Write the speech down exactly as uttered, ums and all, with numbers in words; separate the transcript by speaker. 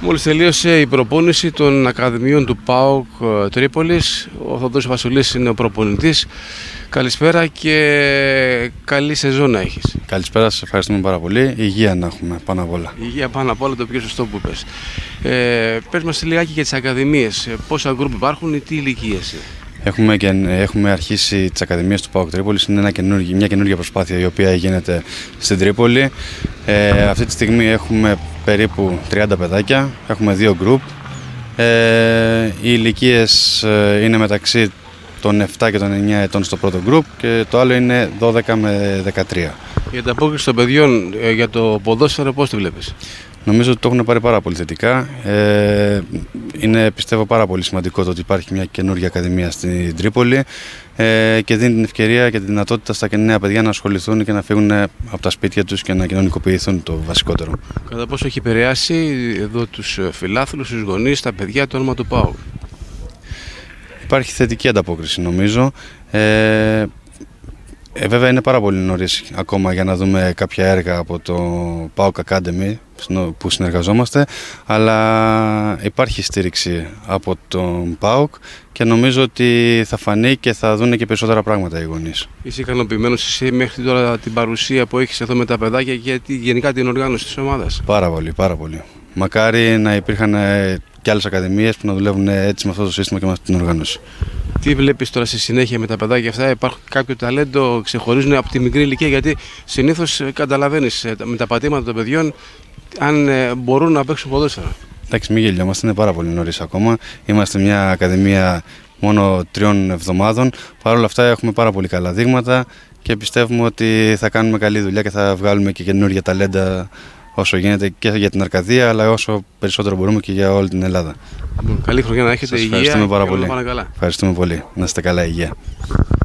Speaker 1: Μόλις τελείωσε η προπόνηση των Ακαδημιών του ΠΑΟΚ Τρίπολης. Ο Θοδωρής Βασουλής είναι ο προπονητής. Καλησπέρα και καλή σεζόν να έχεις.
Speaker 2: Καλησπέρα, σας ευχαριστούμε πάρα πολύ. Υγεία να έχουμε πάνω απ' όλα.
Speaker 1: Υγεία πάνω απ' όλα, το πιο σωστό που είπες. Ε, πες μας λιγάκι για τις Ακαδημίες. Πόσα γκρουπ υπάρχουν ή τι ηλικίες?
Speaker 2: Έχουμε, και, έχουμε αρχίσει τις Ακαδημίες του ΠΑΟΚ Τρίπολης. Είναι ένα καινούργιο, μια καινούργια προσπάθεια η οποία γίνεται στην Τρίπολη. Ε, αυτή τη στιγμή έχουμε περίπου τριάντα παιδάκια. Έχουμε δύο γκρουπ. Ε, οι ηλικίες είναι μεταξύ των επτά και των εννιά ετών στο πρώτο γκρουπ και το άλλο είναι δώδεκα με δεκατρία.
Speaker 1: Η ανταπόκριση των παιδιών για το ποδόσφαιρο πώς τη βλέπεις?
Speaker 2: Νομίζω ότι το έχουν πάρει πάρα πολύ θετικά. Ε, είναι πιστεύω πάρα πολύ σημαντικό το ότι υπάρχει μια καινούργια ακαδημία στην Τρίπολη ε, και δίνει την ευκαιρία και τη δυνατότητα στα νέα παιδιά να ασχοληθούν και να φύγουν από τα σπίτια τους και να κοινωνικοποιηθούν, το βασικότερο.
Speaker 1: Κατά πόσο έχει επηρεάσει εδώ τους φιλάθλους, τους γονείς, τα παιδιά, το όνομα του ΠΑΟΚ?
Speaker 2: Υπάρχει θετική ανταπόκριση νομίζω. Ε, Ε, βέβαια είναι πάρα πολύ νωρίς ακόμα για να δούμε κάποια έργα από το ΠΑΟΚ Academy που συνεργαζόμαστε, αλλά υπάρχει στήριξη από τον ΠΑΟΚ και νομίζω ότι θα φανεί και θα δουν και περισσότερα πράγματα οι γονείς.
Speaker 1: Είσαι ικανοποιημένος εσύ μέχρι τώρα την παρουσία που έχεις εδώ με τα παιδάκια και γενικά την οργάνωση της ομάδας?
Speaker 2: Πάρα πολύ, πάρα πολύ. Μακάρι να υπήρχαν και άλλες ακαδημίες που να δουλεύουν έτσι με αυτό το σύστημα και με αυτή την οργάνωση.
Speaker 1: Τι βλέπεις τώρα στη συνέχεια με τα παιδάκια αυτά? Υπάρχει κάποιο ταλέντο, ξεχωρίζουν από τη μικρή ηλικία? Γιατί συνήθως καταλαβαίνεις με τα πατήματα των παιδιών αν μπορούν να παίξουν ποδόσφαιρο.
Speaker 2: Εντάξει, μην γελιόμαστε, είναι πάρα πολύ νωρίς ακόμα. Είμαστε μια ακαδημία μόνο τριών εβδομάδων. Παρ' όλα αυτά έχουμε πάρα πολύ καλά δείγματα και πιστεύουμε ότι θα κάνουμε καλή δουλειά και θα βγάλουμε και καινούργια ταλέντα όσο γίνεται και για την Αρκαδία, αλλά όσο περισσότερο μπορούμε και για όλη την Ελλάδα.
Speaker 1: Καλή χρονιά να έχετε.
Speaker 2: Σας
Speaker 1: υγεία.
Speaker 2: Ευχαριστούμε πάρα πολύ.
Speaker 1: Καλά.
Speaker 2: Ευχαριστούμε πολύ. Να είστε καλά, υγεία.